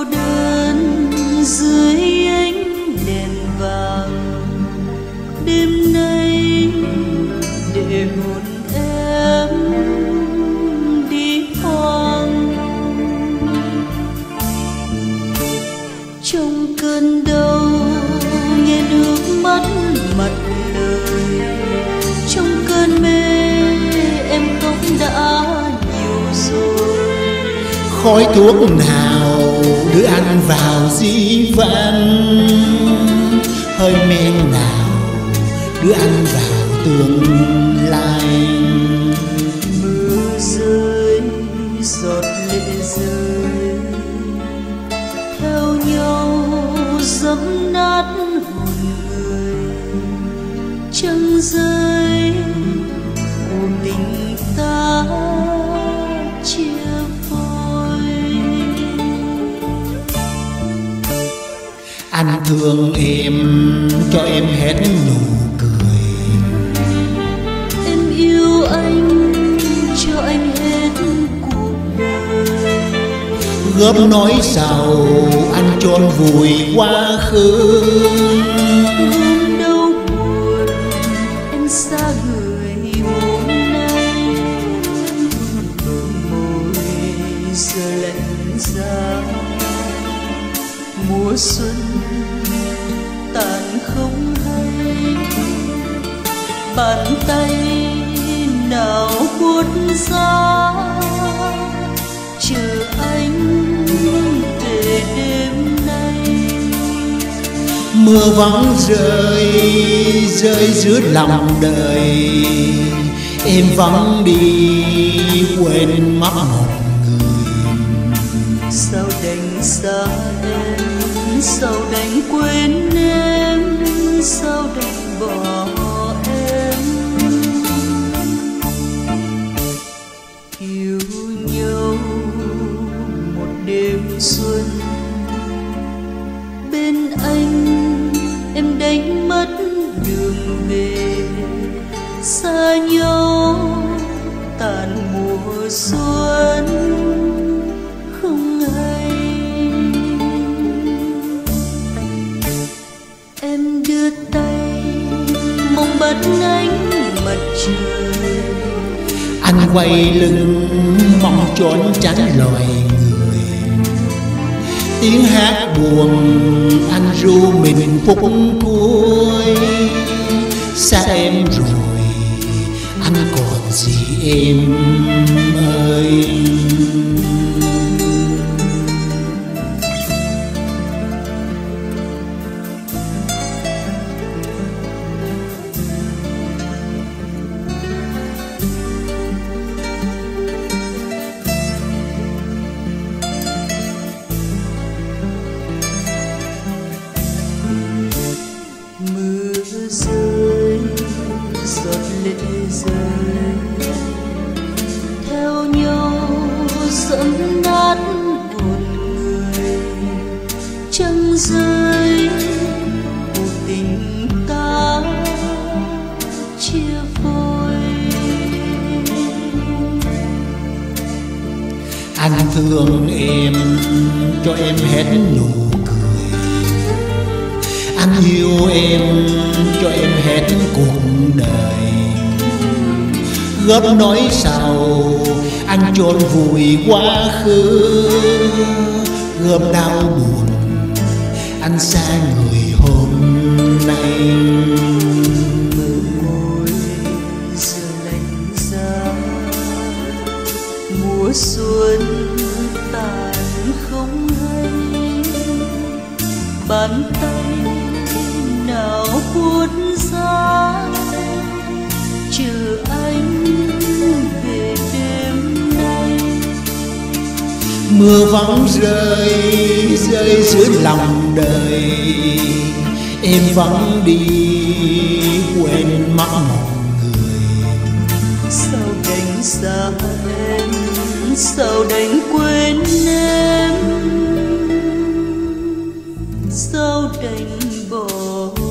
đơn dưới ánh đèn vàng. Đêm nay để hồn em đi hoang. Trong cơn đau nghe nước mắt mặt lời. Trong cơn mê em khóc đã nhiều rồi. Khói thuốc nào đưa anh vào dĩ vãng, hơi men nào đưa anh vào tương lai. Mưa rơi giọt lệ rơi theo nhau dẫm nát hồn người. Trăng rơi cuộc tình ta chia phôi. Anh thương em cho em hết nụ cười. Em yêu anh cho anh hết cuộc đời. Góp nỗi sầu anh chôn vùi quá khứ. Hôm đau buồn em xa người hôm nay. Môi giờ lạnh giá mùa xuân tàn không hay. Bàn tay nào buốt giá chờ anh về đêm nay. Mưa vắng rơi rơi giữa lòng đời. Em vắng đi quên mất một người. Sao đành xa em, sao đành quên em, sao đành bỏ em. Yêu nhau một đêm xuân, bên anh em đánh mất đường về. Xa nhau tàn mùa xuân không hay. Em đưa tay mong bắt ánh mặt trời. Anh quay lưng mong trốn tránh loài người. Tiếng hát buồn anh ru mình phút cuối. Xa em rồi anh còn gì em ơi. Rơi giọt lệ rơi theo nhau dẫm nát hồn người. Trăng rơi cuộc tình ta chia phôi. Anh thương em cho em hết nụ cười. Anh yêu em cho em hết cuộc đời. Góp nỗi sầu anh chôn vùi quá khứ. Gom đau buồn anh xa người hôm nay. Môi giờ lạnh giá mùa xuân tàn không hay. Bàn tay nào buốt giá chờ anh về đêm nay. Mưa vắng rơi rơi giữa lòng đời. Em vắng đi quên mất một người. Sao đành xa em, sao đành quên em, sao đành bỏ